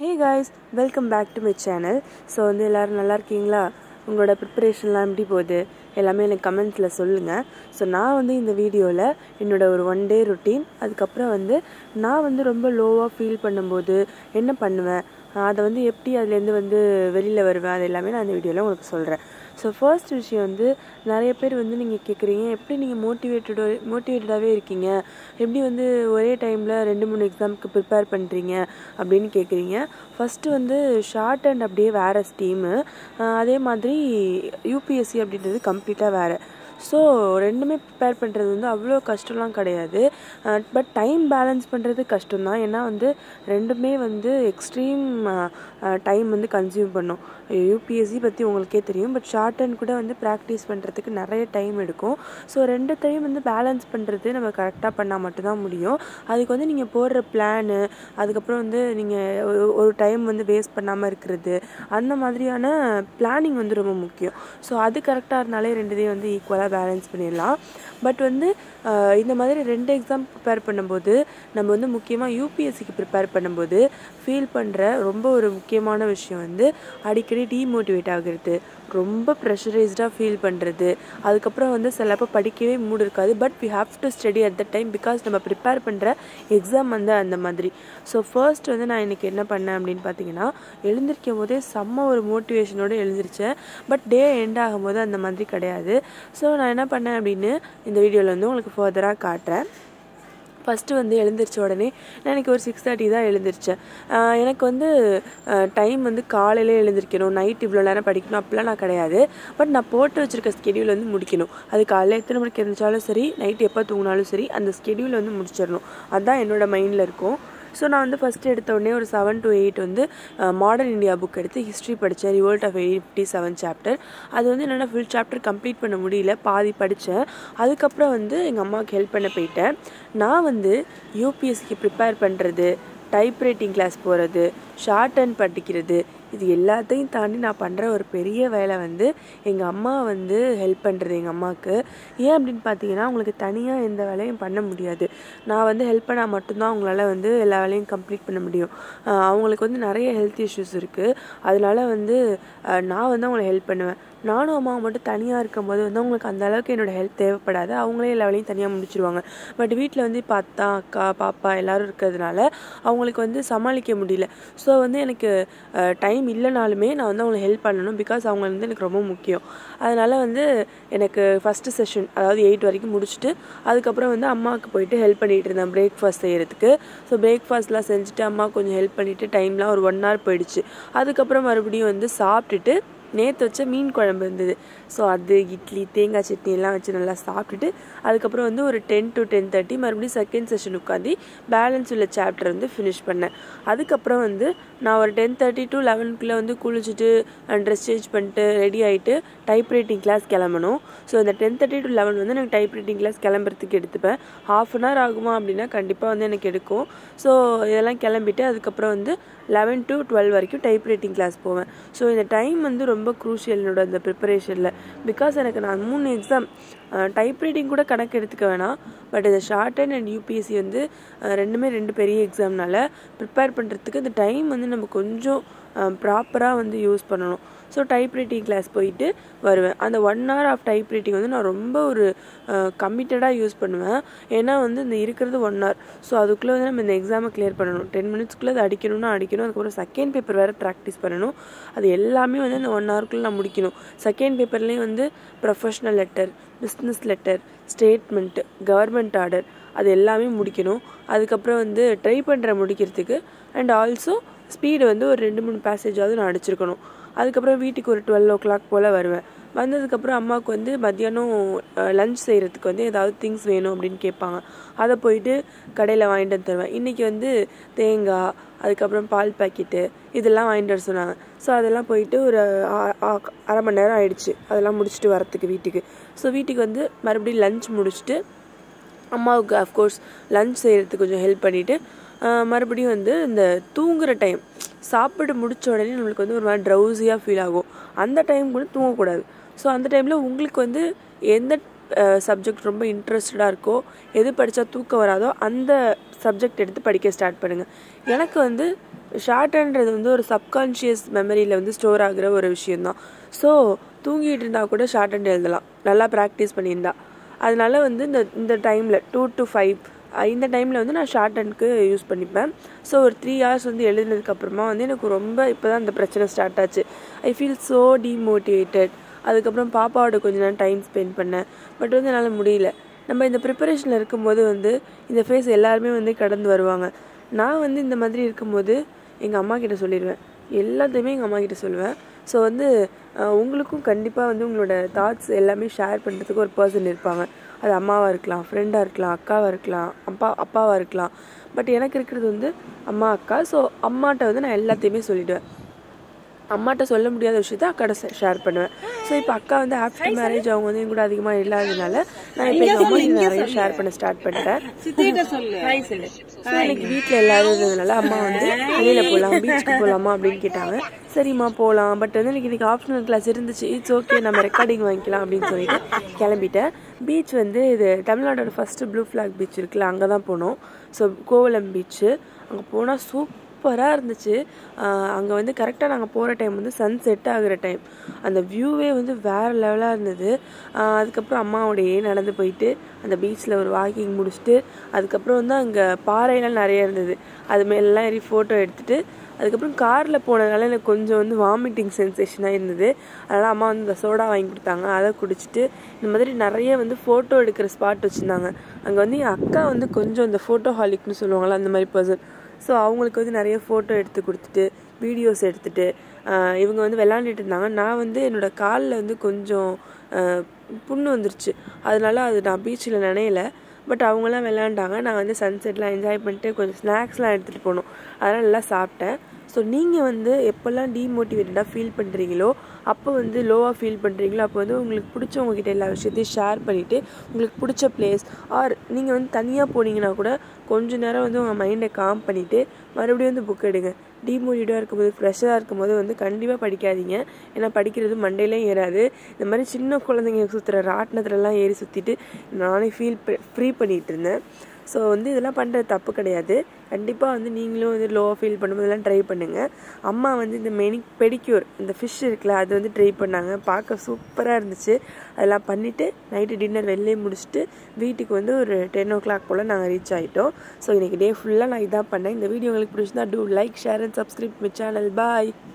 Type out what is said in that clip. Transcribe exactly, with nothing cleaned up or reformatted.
Hey guys, welcome back to my channel. So வந்து எல்லாரும் நல்லா இருக்கீங்களா? உங்களோட ப்ரிப்பரேஷன்லாம் எப்படி போகுது எல்லாமே எனக்கு கமெண்ட்ஸில் சொல்லுங்கள். ஸோ நான் வந்து இந்த வீடியோவில் என்னோட ஒரு ஒன் டே ருட்டீன், அதுக்கப்புறம் வந்து நான் வந்து ரொம்ப லோவாக ஃபீல் பண்ணும்போது என்ன பண்ணுவேன், அதை வந்து எப்படி அதுலேருந்து வந்து வெளியில் வருவேன், அது எல்லாமே நான் இந்த வீடியோவில் உங்களுக்கு சொல்கிறேன். ஸோ ஃபர்ஸ்ட் விஷயம் வந்து நிறைய பேர் வந்து நீங்கள் கேட்குறீங்க, எப்படி நீங்கள் மோட்டிவேட்டடோ மோட்டிவேட்டடாகவே இருக்கீங்க, எப்படி வந்து ஒரே டைமில் ரெண்டு மூணு எக்ஸாமுக்கு ப்ரிப்பேர் பண்ணுறீங்க அப்படின்னு கேட்குறீங்க. ஃபஸ்ட்டு வந்து ஷார்ட் அண்ட் அப்படியே வேறு ஸ்டீமு, அதே மாதிரி யூபிஎஸ்சி அப்படின்றது கம்ப்ளீட்டாக வேறு. ஸோ ரெண்டுமே ப்ரிப்பேர் பண்ணுறது வந்து அவ்வளோ கஷ்டம்லாம் கிடையாது. பட் டைம் பேலன்ஸ் பண்ணுறது கஷ்டம்தான். ஏன்னா வந்து ரெண்டுமே வந்து எக்ஸ்ட்ரீம் டைம் வந்து கன்சியூம் பண்ணும். யூபிஎஸ்சி பற்றி உங்களுக்கே தெரியும். பட் ஷார்ட் அண்ட் கூட வந்து ப்ராக்டிஸ் பண்ணுறதுக்கு நிறைய டைம் எடுக்கும். ஸோ ரெண்டு டைம் வந்து பேலன்ஸ் பண்ணுறது நம்ம கரெக்டாக பண்ணால் மட்டும்தான் முடியும். அதுக்கு வந்து நீங்கள் போடுற பிளானு, அதுக்கப்புறம் வந்து நீங்கள் ஒரு டைம் வந்து வேஸ்ட் பண்ணாமல் இருக்கிறது, அந்த மாதிரியான பிளானிங் வந்து ரொம்ப முக்கியம். ஸோ அது கரெக்டாக இருந்தாலே ரெண்டுத்தையும் வந்து ஈக்குவலாக பேலன்ஸ் பண்ணிடலாம். பட் வந்து இந்த மாதிரி ரெண்டு எக்ஸாம் ப்ரிப்பேர் பண்ணும்போது நம்ம வந்து முக்கியமாக யூபிஎஸ்சிக்கு ப்ரிப்பேர் பண்ணும்போது ஃபீல் பண்ணுற ரொம்ப ஒரு முக்கியமான விஷயம் வந்து அடிக்கடி டீமோட்டிவேட் ஆகிறது, ரொம்ப ப்ரெஷரைஸ்டாக ஃபீல் பண்ணுறது, அதுக்கப்புறம் வந்து சிலப்போ படிக்கவே மூடு இருக்காது. But we have to study at the time, because நம்ம ப்ரிப்பேர் பண்ணுற எக்ஸாம் வந்து அந்த மாதிரி. ஸோ ஃபர்ஸ்ட் வந்து நான் இன்றைக்கி என்ன பண்ணேன் அப்படின்னு பார்த்தீங்கன்னா, எழுந்திருக்கும் போதே செம்ம ஒரு மோட்டிவேஷனோடு எழுந்திரிச்சேன். பட் டே எண்ட் ஆகும்போது அந்த மாதிரி கிடையாது. ஸோ நான் என்ன பண்ணேன் அப்படின்னு இந்த வீடியோவில் வந்து உங்களுக்கு ஃபர்தராக காட்டுறேன். ஃபஸ்ட்டு வந்து எழுந்திரிச்ச உடனே நான் எனக்கு ஒரு சிக்ஸ் தேர்ட்டி தான் எழுந்திரிச்சேன். எனக்கு வந்து டைம் வந்து காலையில் எழுந்திரிக்கணும், நைட் இவ்வளோ நேரம் படிக்கணும் அப்படிலாம் நான் கிடையாது. பட் நான் போட்டு வச்சுருக்க ஸ்கெடியூல் வந்து முடிக்கணும். அது காலையில் எத்தனை மணிக்கு எழுந்திரிச்சாலும் சரி, நைட் எப்போ தூங்கினாலும் சரி, அந்த ஸ்கெடியூல் வந்து முடிச்சிடணும். அதுதான் என்னோடய மைண்டில் இருக்கும். ஸோ நான் வந்து ஃபஸ்ட்டு எடுத்த உடனே ஒரு செவன் டு எயிட் வந்து மாடர்ன் இந்தியா புக் எடுத்து ஹிஸ்ட்ரி படித்தேன். Revolt of eight fifty seven chapter. அது வந்து என்னென்னா ஃபுல் சாப்டர் கம்ப்ளீட் பண்ண முடியல, பாதி படித்தேன். அதுக்கப்புறம் வந்து எங்கள் அம்மாவுக்கு ஹெல்ப் பண்ண போயிட்டேன். நான் வந்து யூபிஎஸ்சிக்கு ப்ரிப்பேர் பண்ணுறது, டைப் ரைட்டிங் கிளாஸ் போகிறது, ஷார்ட் அண்ட் படிக்கிறது, இது எல்லாத்தையும் தாண்டி நான் பண்ணுற ஒரு பெரிய வேலை வந்து எங்கள் அம்மா வந்து ஹெல்ப் பண்ணுறது. எங்கள் அம்மாவுக்கு ஏன் அப்படின்னு பார்த்தீங்கன்னா, அவங்களுக்கு தனியாக எந்த வேலையும் பண்ண முடியாது. நான் வந்து ஹெல்ப் பண்ணால் மட்டும்தான் அவங்களால வந்து எல்லா வேலையும் கம்ப்ளீட் பண்ண முடியும். அவங்களுக்கு வந்து நிறைய ஹெல்த் இஷ்யூஸ் இருக்குது. அதனால வந்து நான் வந்து அவங்களை ஹெல்ப் பண்ணுவேன். நானும் அம்மாவும் மட்டும் தனியாக இருக்கும்போது வந்து அவங்களுக்கு அந்த அளவுக்கு என்னோடய ஹெல்ப் தேவைப்படாது. அவங்களே எல்லா வேலையும் தனியாக முடிச்சிருவாங்க. பட் வீட்டில் வந்து இப்போ அத்தா, அக்கா, பாப்பா எல்லோரும் இருக்கிறதுனால அவங்களுக்கு வந்து சமாளிக்க முடியல. ஸோ வந்து எனக்கு டைம் இல்லைனாலுமே நான் வந்து அவங்களை ஹெல்ப் பண்ணணும், பிகாஸ் அவங்க வந்து எனக்கு ரொம்ப முக்கியம். அதனால் வந்து எனக்கு ஃபஸ்ட்டு செஷன், அதாவது எயிட் வரைக்கும் முடிச்சுட்டு அதுக்கப்புறம் வந்து அம்மாவுக்கு போயிட்டு ஹெல்ப் பண்ணிகிட்டு இருந்தேன் பிரேக்ஃபாஸ்ட் செய்கிறதுக்கு. ஸோ பிரேக்ஃபாஸ்ட்லாம் செஞ்சுட்டு அம்மா கொஞ்சம் ஹெல்ப் பண்ணிவிட்டு டைம்லாம் ஒரு ஒன் ஹவர் போயிடுச்சு. அதுக்கப்புறம் மறுபடியும் வந்து சாப்பிட்டுட்டு நேற்று வச்ச மீன் குழம்பு இருந்தது. ஸோ அது இட்லி, தேங்காய் சட்னி எல்லாம் வச்சு நல்லா சாப்பிட்டுட்டு அதுக்கப்புறம் வந்து ஒரு டென் டு டென் தேர்ட்டி மறுபடியும் செகண்ட் செஷன் உட்காந்து பேலன்ஸ் உள்ள சாப்டர் வந்து ஃபினிஷ் பண்ணேன். அதுக்கப்புறம் வந்து நான் ஒரு டென் தேர்ட்டி டு லெவனுக்குள்ளே வந்து குளிச்சுட்டு ட்ரெஸ் சேஞ்ச் பண்ணிட்டு ரெடி ஆகிட்டு டைப் ரைட்டிங் கிளாஸ் கிளம்பணும். ஸோ இந்த டென் தேர்ட்டி டு லெவன் வந்து எனக்கு டைப் ரைட்டிங் கிளாஸ் கிளம்புறதுக்கு எடுத்துப்பேன். ஹாஃப் அன் ஹவர் ஆகுமா அப்படின்னா கண்டிப்பாக வந்து எனக்கு எடுக்கும். ஸோ இதெல்லாம் கிளம்பிட்டு அதுக்கப்புறம் வந்து லெவன் டு டுவெல் வரைக்கும் டைப் ரைட்டிங் கிளாஸ் போவேன். ஸோ இந்த டைம் வந்து ரொம்ப க்ரூஷியல் என்னோட அந்த ப்ரிப்பரேஷனில். பிகாஸ் எனக்கு நான் மூணு எக்ஸாம், டைப் ரைட்டிங் கூட கணக்கு எடுத்துக்க வேணாம், பட் இந்த ஷார்ட் அண்ட் அண்ட் யூபிஎஸ்சி வந்து ரெண்டுமே ரெண்டு பெரிய எக்ஸாம்னால ப்ரிப்பேர் பண்ணுறதுக்கு இந்த டைம் வந்து நம்ம கொஞ்சம் ப்ராப்பராக வந்து யூஸ் பண்ணணும். ஸோ டைப் ரைட்டிங் கிளாஸ் போயிட்டு வருவேன். அந்த one hour of type writing வந்து நான் ரொம்ப ஒரு கமிட்டடாக யூஸ் பண்ணுவேன். ஏன்னா வந்து இந்த இருக்கிறது ஒன் ஹவர். ஸோ அதுக்குள்ளே வந்து நம்ம இந்த எக்ஸாமை கிளியர் பண்ணணும். டென் மினிட்ஸ்க்குள்ளே அது அடிக்கணும்னா அடிக்கணும். அதுக்கப்புறம் செகண்ட் பேப்பர் வேறு ப்ராக்டிஸ் பண்ணணும். அது எல்லாமே வந்து இந்த ஒன் ஹவருக்குள்ளே நான் முடிக்கணும். செகண்ட் பேப்பர்லேயும் வந்து professional letter, business letter, statement, government order, அது எல்லாமே முடிக்கணும். அதுக்கப்புறம் வந்து ட்ரை பண்ணுற முடிக்கிறதுக்கு அண்ட் ஆல்சோ ஸ்பீடு வந்து ஒரு ரெண்டு மூணு பேசேஜாவது நான் அடிச்சிருக்கணும். அதுக்கப்புறம் வீட்டுக்கு ஒரு டுவெல் ஓ கிளாக் போல் வருவேன். வந்ததுக்கப்புறம் அம்மாவுக்கு வந்து மத்தியானம் லஞ்ச் செய்கிறதுக்கு வந்து ஏதாவது திங்ஸ் வேணும் அப்படின்னு கேட்பாங்க. அதை போயிட்டு கடையில் வாங்கிட்டு வந்து தருவேன். இன்றைக்கி வந்து தேங்காய், அதுக்கப்புறம் பால் பாக்கெட்டு இதெல்லாம் வாங்கிட்டு வர சொன்னாங்க. ஸோ அதெல்லாம் போயிட்டு ஒரு அரை மணி நேரம் ஆயிடுச்சு அதெல்லாம் முடிச்சுட்டு வரத்துக்கு வீட்டுக்கு. ஸோ வீட்டுக்கு வந்து மறுபடியும் லஞ்ச் முடிச்சுட்டு அம்மாவுக்கு அஃப்கோர்ஸ் லஞ்ச் செய்கிறதுக்கு கொஞ்சம் ஹெல்ப் பண்ணிவிட்டு மறுபடியும் வந்து இந்த தூங்குகிற டைம், சாப்பிட்டு முடித்த உடனே நம்மளுக்கு வந்து ஒரு மாதிரி ட்ரௌசியாக ஃபீல் ஆகும். அந்த டைம் கூட தூங்கக்கூடாது. ஸோ அந்த டைமில் உங்களுக்கு வந்து எந்த சப்ஜெக்ட் ரொம்ப இன்ட்ரெஸ்டடாக இருக்கோ, எது படித்தா தூக்கம் வராதோ அந்த சப்ஜெக்ட் எடுத்து படிக்க ஸ்டார்ட் பண்ணுங்கள். எனக்கு வந்து ஷார்ட்ன்றது வந்து ஒரு சப்கான்ஷியஸ் மெமரியில் வந்து ஸ்டோர் ஆகிற ஒரு விஷயந்தான். ஸோ தூங்கிட்டு இருந்தால் கூட ஷார்ட் ஹேண்ட் எழுதலாம், நல்லா ப்ராக்டிஸ் பண்ணியிருந்தா. அதனால வந்து இந்த இந்த டைமில் டூ டு ஃபைவ் இந்த டைமில் வந்து நான் ஷார்ட் ஹேண்ட்க்கு யூஸ் பண்ணிப்பேன். ஸோ ஒரு த்ரீ ஹவர்ஸ் வந்து எழுதுனதுக்கப்புறமா வந்து எனக்கு ரொம்ப இப்போ தான் இந்த பிரச்சனை ஸ்டார்ட் ஆச்சு. I feel so demotivated. அதுக்கப்புறம் பாப்பாவோட கொஞ்ச நேரம் டைம் ஸ்பெண்ட் பண்ணேன். பட் வந்து என்னால் முடியல. நம்ம இந்த ப்ரிப்பரேஷனில் இருக்கும்போது வந்து இந்த ஃபேஸ் எல்லாருமே வந்து கடந்து வருவாங்க. நான் வந்து இந்த மாதிரி இருக்கும்போது எங்கள் அம்மா கிட்ட சொல்லிடுவேன், எல்லாத்தையுமே எங்கள் அம்மா கிட்ட சொல்லுவேன். ஸோ வந்து உங்களுக்கும் கண்டிப்பாக வந்து உங்களோட தாட்ஸ் எல்லாமே ஷேர் பண்ணுறதுக்கு ஒரு பர்சன் இருப்பாங்க. அது அம்மாவாக இருக்கலாம், ஃப்ரெண்டாக இருக்கலாம், அக்காவாக இருக்கலாம், அப்பா அப்பாவாக இருக்கலாம். பட் எனக்கு இருக்கிறது வந்து அம்மா அக்கா. ஸோ அம்மாட்ட வந்து நான் எல்லாத்தையுமே சொல்லிவிடுவேன். அம்மாட்ட சொல்ல முடியாத விஷயத்த அக்காட்ட ஷேர் பண்ணுவேன். ஸோ இப்போ அக்கா வந்து ஆஃப்டர் மேரேஜ் அவங்க வந்து என் கூட அதிகமாக இல்லாததுனால நான் இப்போ எங்கள் அம்மா நிறைய ஷேர் பண்ண ஸ்டார்ட் பண்ணிட்டேன். ஸோ எனக்கு வீட்டில் எல்லாரும் இருந்ததுனால அம்மா வந்து வெளியில் போகலாம், பீச்சுக்கு போகலாமா அப்படின்னு கேட்டாங்க. சரிம்மா போகலாம், பட் வந்து எனக்கு இன்றைக்கி ஆப்ஷனல் கிளாஸ் இருந்துச்சு, இட்ஸ் ஓகே நம்ம ரெக்கார்டிங் வாங்கிக்கலாம் அப்படின்னு சொல்லிட்டு கிளம்பிட்டேன். பீச் வந்து இது தமிழ்நாடோட ஃபஸ்ட்டு ப்ளூ ஃப்ளாக் பீச் இருக்குல்ல, அங்கே தான் போனோம். ஸோ கோவலம் பீச்சு அங்கே போனால் சூப் சூப்பராக இருந்துச்சு. அங்கே வந்து கரெக்டாக நாங்கள் போகிற டைம் வந்து சன் செட் ஆகிற டைம். அந்த வியூவே வந்து வேறு லெவலாக இருந்தது. அதுக்கப்புறம் அம்மாவோடையே நடந்து போயிட்டு அந்த பீச்சில் ஒரு வாக்கிங் முடிச்சுட்டு அதுக்கப்புறம் வந்து அங்கே பாறையெல்லாம் நிறைய இருந்தது, அது மேலெலாம் ஏறி ஃபோட்டோ எடுத்துகிட்டு அதுக்கப்புறம் காரில் போனதுனால எனக்கு கொஞ்சம் வந்து வாமிட்டிங் சென்சேஷனாக இருந்தது. அதனால் அம்மா வந்து இந்த சோடா வாங்கி கொடுத்தாங்க, அதை குடிச்சிட்டு இந்த மாதிரி நிறைய வந்து ஃபோட்டோ எடுக்கிற ஸ்பாட் வச்சுருந்தாங்க. அங்கே வந்து என் அக்கா வந்து கொஞ்சம் இந்த ஃபோட்டோ ஹாலிக்னு சொல்லுவாங்களா அந்த மாதிரி பர்சன். ஸோ அவங்களுக்கு வந்து நிறைய ஃபோட்டோ எடுத்து கொடுத்துட்டு வீடியோஸ் எடுத்துகிட்டு இவங்க வந்து விளாண்டுட்டு இருந்தாங்க. நான் வந்து என்னோடய காலில் வந்து கொஞ்சம் புண்ணு வந்துருச்சு, அதனால அது நான் பீச்சில் நினையல. பட் அவங்களாம் விளாண்டாங்க. நான் வந்து சன்செட்லாம் என்ஜாய் பண்ணிட்டு கொஞ்சம் ஸ்நாக்ஸ்லாம் எடுத்துகிட்டு போனோம், அதெல்லாம் நல்லா சாப்பிட்டேன். ஸோ நீங்கள் வந்து எப்போல்லாம் டீமோட்டிவேட்டடாக ஃபீல் பண்ணுறீங்களோ, அப்போ வந்து லோவாக ஃபீல் பண்ணுறீங்களோ, அப்போ வந்து உங்களுக்கு பிடிச்சவங்ககிட்ட எல்லா விஷயத்தையும் ஷேர் பண்ணிவிட்டு உங்களுக்கு பிடிச்ச பிளேஸ் ஆர் நீங்கள் வந்து தனியாக போனீங்கன்னா கூட கொஞ்சம் நேரம் வந்து உங்கள் மைண்டை காம் பண்ணிவிட்டு மறுபடியும் வந்து புக் எடுங்க. டீமோட்டிவேட்டாக இருக்கும்போது ஃப்ரெஷ்ஷாக இருக்கும்போது வந்து கண்டிப்பாக படிக்காதீங்க, ஏன்னா படிக்கிறது மண்டையிலையும் ஏறாது. இந்த மாதிரி சின்ன குழந்தைங்க சுற்றுற ராட்டினத்துலலாம் ஏறி சுற்றிட்டு நானே ஃபீல் ஃப்ரீ பண்ணிகிட்டு இருந்தேன். ஸோ வந்து இதெல்லாம் பண்ணுறது தப்பு கிடையாது. கண்டிப்பாக வந்து நீங்களும் வந்து லோவாக ஃபீல் பண்ணும்போதெல்லாம் ட்ரை பண்ணுங்கள். அம்மா வந்து இந்த மெனி பெடிக்யூர் இந்த ஃபிஷ் இருக்குல்ல அது வந்து ட்ரை பண்ணாங்க, பார்க்க சூப்பராக இருந்துச்சு. அதெல்லாம் பண்ணிவிட்டு நைட்டு டின்னர் வெளிலே முடிச்சுட்டு வீட்டுக்கு வந்து ஒரு டென் ஓ கிளாக் போல் நாங்கள் ரீச் ஆகிட்டோம். ஸோ இன்றைக்கி டே ஃபுல்லாக நான் இதான் பண்ணேன். இந்த வீடியோ உங்களுக்கு பிடிச்சிருந்தா do like share and subscribe my channel. Bye.